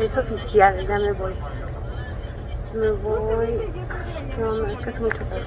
es oficial, ya me voy. Me voy. No, es que hace mucho calor.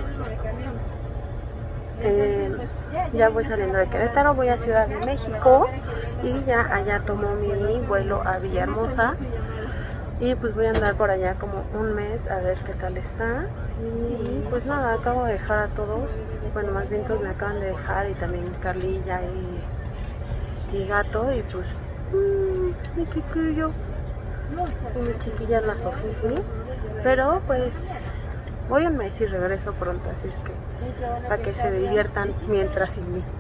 Ya voy saliendo de Querétaro, voy a Ciudad de México y ya allá tomo mi vuelo a Villahermosa. Y pues voy a andar por allá como un mes a ver qué tal está. Y pues nada, acabo de dejar a todos. Bueno, más bien todos me acaban de dejar, y también Carlilla y Gato. Y pues mi chiquillo y mi chiquilla la Sofía. Pero pues voy un mes y regreso pronto, así es que para que se diviertan mientras sin mí.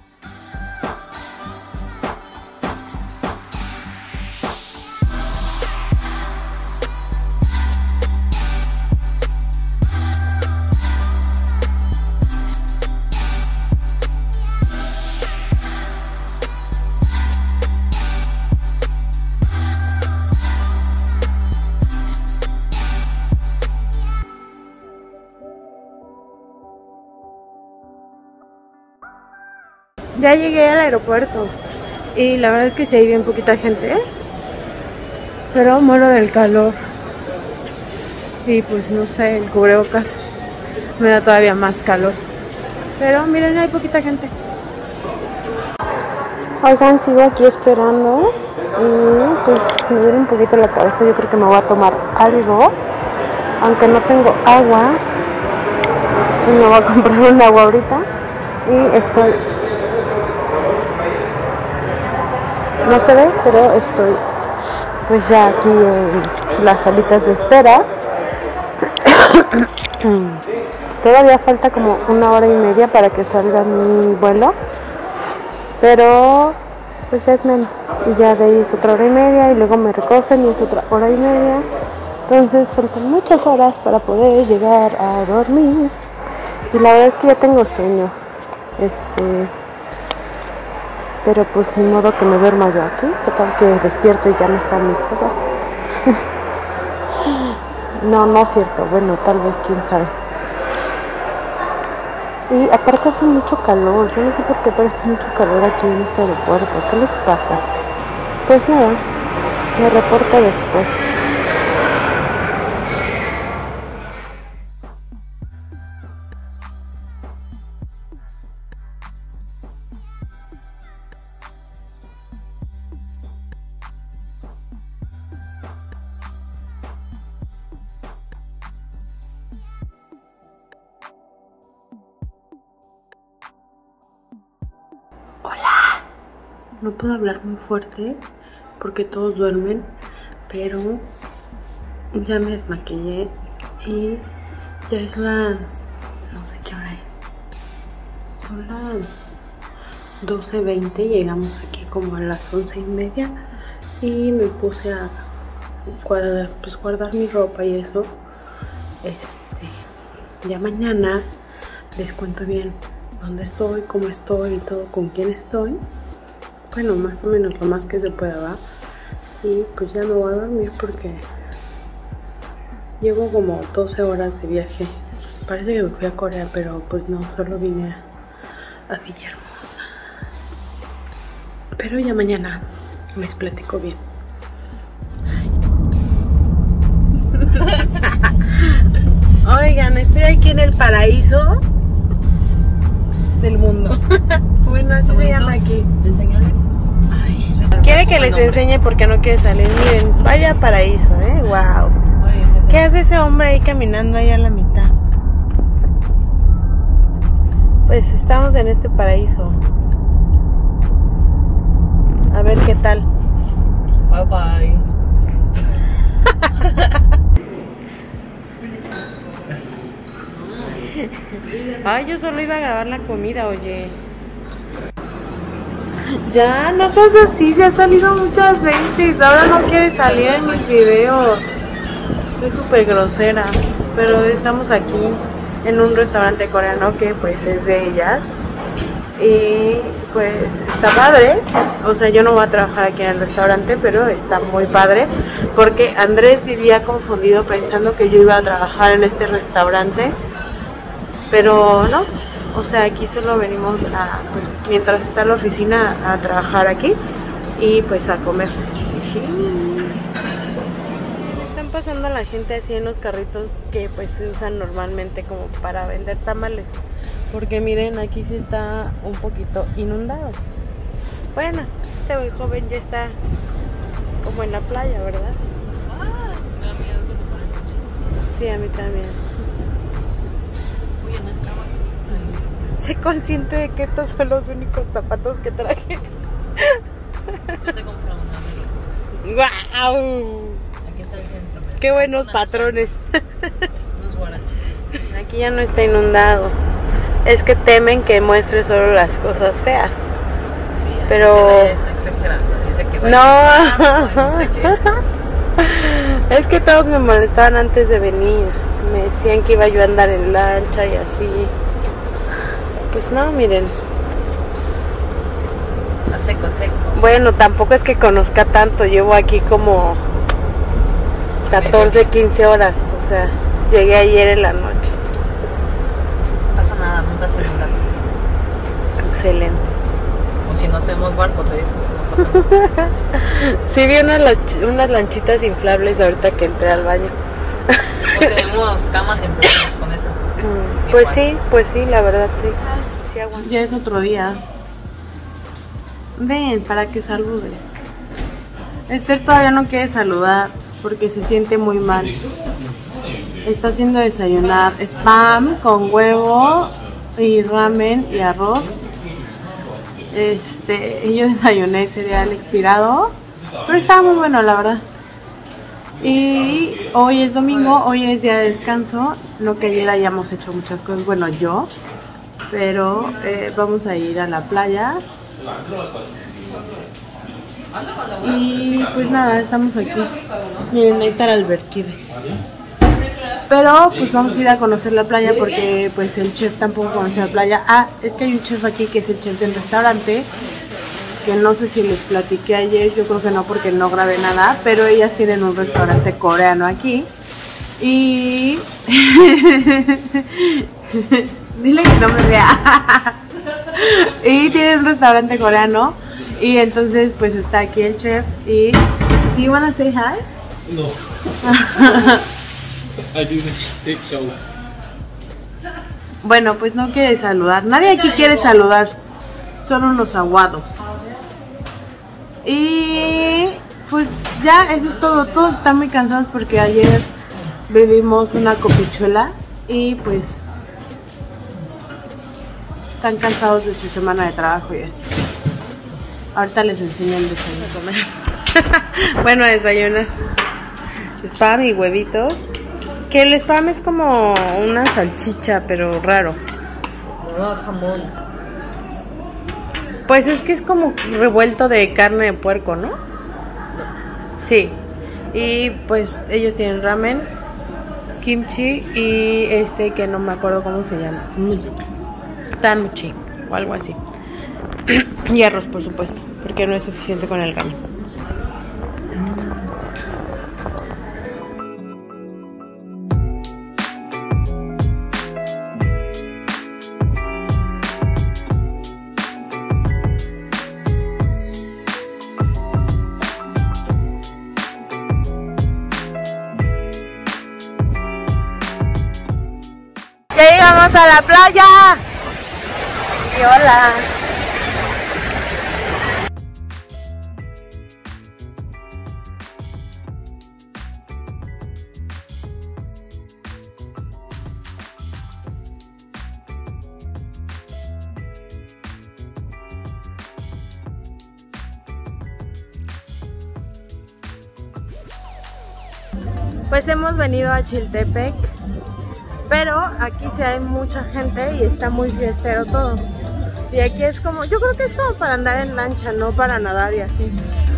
Ya llegué al aeropuerto y la verdad es que sí hay bien poquita gente, pero muero del calor y pues no sé, el cubrebocas me da todavía más calor, pero miren, hay poquita gente. Oigan, sigo aquí esperando y pues me duele un poquito la cabeza. Yo creo que me voy a tomar algo, aunque no tengo agua, y me voy a comprar un agua ahorita. Y estoy, no se ve, pero estoy pues ya aquí en las salitas de espera. Todavía falta como 1 hora y media para que salga mi vuelo, pero pues ya es menos, y ya de ahí es otra 1 hora y media y luego me recogen y es otra 1 hora y media. Entonces faltan muchas horas para poder llegar a dormir y la verdad es que ya tengo sueño, pero pues ni modo que me duerma yo aquí. Total que despierto y ya no están mis cosas. No es cierto, bueno, tal vez, quién sabe. Y aparte hace mucho calor, yo no sé por qué, pero hace mucho calor aquí en este aeropuerto. ¿Qué les pasa? Pues nada, me reporto después. Hola. No puedo hablar muy fuerte porque todos duermen, pero ya me desmaquillé y ya es las, no sé qué hora es, son las 12:20, llegamos aquí como a las 11:30 y me puse a guardar mi ropa y eso. Ya mañana les cuento bien dónde estoy, cómo estoy y todo, con quién estoy. Bueno, más o menos lo más que se pueda, ¿va? Y pues ya me voy a dormir porque llevo como 12 horas de viaje. Parece que me fui a Corea, pero pues no, solo vine a Villahermosa. Pero ya mañana les platico bien. Oigan, estoy aquí en el paraíso del mundo. Bueno, así se llama aquí. ¿Enseñarles? Quiere que les enseñe porque no quiere salir. Miren, vaya paraíso, wow. ¿Qué hace ese hombre ahí caminando ahí a la mitad? Pues estamos en este paraíso. A ver qué tal. Bye bye. Ay, yo solo iba a grabar la comida, oye. Ya, no seas así, se ha salido muchas veces. Ahora no quiere salir en mis videos. Es súper grosera. Pero estamos aquí en un restaurante coreano que pues es de ellas. Y pues está padre. O sea, yo no voy a trabajar aquí en el restaurante, pero está muy padre. Porque Andrés vivía confundido pensando que yo iba a trabajar en este restaurante. Pero no, o sea, aquí solo venimos a, pues, mientras está la oficina, a trabajar aquí y pues a comer. pasando la gente así en los carritos que pues se usan normalmente como para vender tamales. Porque miren, aquí sí está un poquito inundado. Bueno, este joven ya está como en la playa, ¿verdad? Me da miedo que se pone noche. Sí, a mí también. Oye, no estaba así. Sé consciente de que estos son los únicos zapatos que traje. Yo te compré una, ¡Guau! aquí está el centro. ¡Qué buenos patrones! Unos guaraches. Aquí ya no está inundado. Es que temen que muestre solo las cosas feas. Sí, pero está exagerando. Dice que va no, no sé qué. es que todos me molestaban antes de venir. Me decían que iba yo a andar en lancha y así. Pues no, miren. Está seco, seco. Bueno, tampoco es que conozca tanto. Llevo aquí como 14, 15 horas. O sea, llegué ayer en la noche. No pasa nada, nunca se nubla. Excelente. O si no tenemos barco, te digo. No pasa nada. Sí, vi unas lanchitas inflables ahorita que entré al baño. O tenemos camas en planos con esas. Pues sí, la verdad sí. Ya es otro día. Ven, para que saludes. Esther todavía no quiere saludar porque se siente muy mal. Está haciendo desayunar spam con huevo y ramen y arroz. Yo desayuné cereal expirado, pero estaba muy bueno, la verdad. Y hoy es domingo, hoy es día de descanso. No que ayer hayamos hecho muchas cosas, bueno, yo, pero vamos a ir a la playa. Y pues nada, estamos aquí. Miren, ahí está el alberquide. Pero pues vamos a ir a conocer la playa porque pues el chef tampoco conoce la playa. Ah, es que hay un chef aquí que es el chef del restaurante, que no sé si les platiqué ayer, yo creo que no porque no grabé nada, pero ellas tienen un restaurante coreano aquí. Y dile que no me vea. Y tienen un restaurante coreano y entonces pues está aquí el chef y do you wanna say hi? No. I do this show. Bueno, pues no quiere saludar. Nadie aquí quiere saludar. Son unos aguados. Y pues ya, eso es todo. Todos están muy cansados porque ayer bebimos una copichuela y pues están cansados de su semana de trabajo y así. Ahorita les enseño el desayuno a comer. Bueno, desayunar spam y huevitos. Que el spam es como una salchicha, pero raro. No, jamón. Pues es que es como revuelto de carne de puerco, ¿no? Sí. Y pues ellos tienen ramen, kimchi y que no me acuerdo cómo se llama. Tanuchi o algo así. Y arroz, por supuesto, porque no es suficiente con el ramen. Ya llegamos a la playa. Y hola. Pues hemos venido a Chiltepec, pero aquí sí hay mucha gente y está muy fiestero todo. Y aquí es como, yo creo que es como para andar en lancha, no para nadar y así.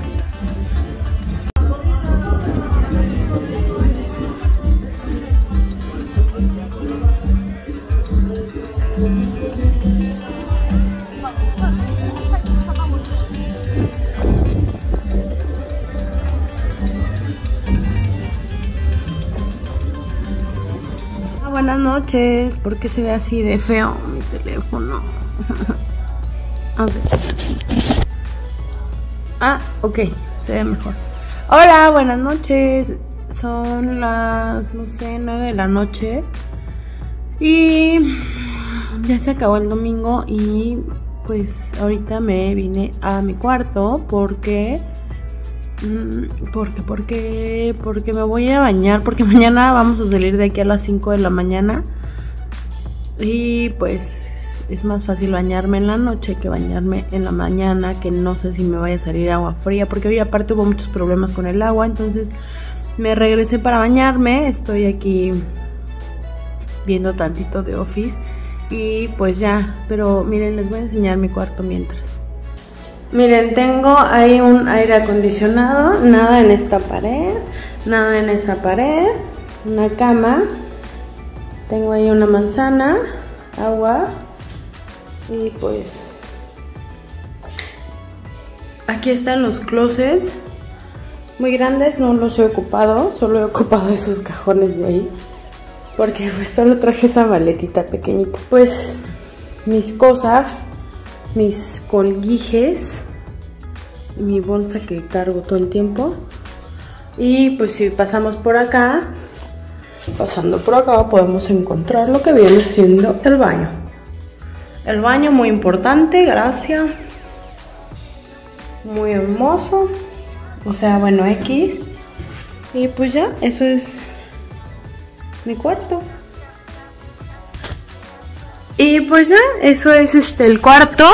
Buenas noches. ¿Por qué se ve así de feo mi teléfono? A ver. Ah, ok, se ve mejor. Hola, buenas noches. son las, no sé, 9 de la noche. Y ya se acabó el domingo y pues ahorita me vine a mi cuarto porque me voy a bañar, porque mañana vamos a salir de aquí a las 5 de la mañana y pues es más fácil bañarme en la noche que bañarme en la mañana, que no sé si me vaya a salir agua fría, porque hoy aparte hubo muchos problemas con el agua, entonces me regresé para bañarme. Estoy aquí viendo tantito de Office y pues ya, pero miren, les voy a enseñar mi cuarto mientras. Miren, tengo ahí un aire acondicionado, nada en esta pared, nada en esa pared, una cama, tengo ahí una manzana, agua y pues aquí están los closets, muy grandes, no los he ocupado, solo he ocupado esos cajones de ahí, porque pues solo traje esa maletita pequeñita. Pues mis cosas, mis colguijes, mi bolsa que cargo todo el tiempo. Y pues si pasamos por acá, pasando por acá podemos encontrar lo que viene siendo el baño. El baño muy importante, gracias. Muy hermoso. O sea, bueno, X. Y pues ya, eso es mi cuarto. Y pues ya, eso es el cuarto.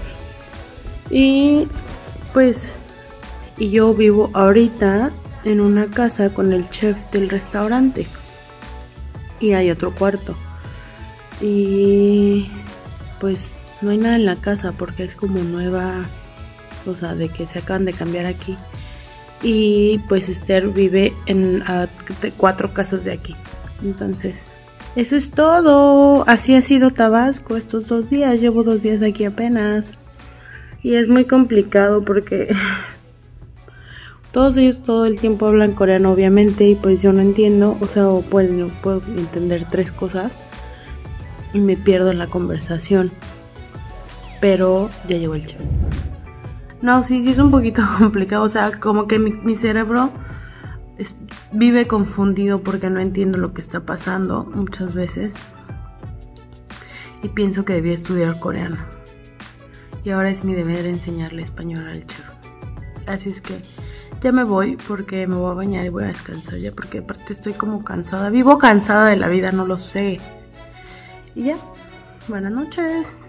Y pues, y yo vivo ahorita en una casa con el chef del restaurante. Y hay otro cuarto. Y pues no hay nada en la casa porque es como nueva, o sea, de que se acaban de cambiar aquí. Y pues Esther vive en 4 casas de aquí. Entonces, eso es todo. Así ha sido Tabasco estos 2 días. Llevo 2 días aquí apenas. Y es muy complicado porque todos ellos todo el tiempo hablan coreano, obviamente. Y pues yo no entiendo. O sea, no puedo entender 3 cosas. Y me pierdo en la conversación. Pero ya llegó el chef. No, sí es un poquito complicado. O sea, como que mi cerebro vive confundido porque no entiendo lo que está pasando muchas veces y pienso que debía estudiar coreano y ahora es mi deber enseñarle español al chef. Así es que ya me voy porque me voy a bañar y voy a descansar ya, porque aparte estoy como cansada, vivo cansada de la vida, no lo sé. Y ya, buenas noches.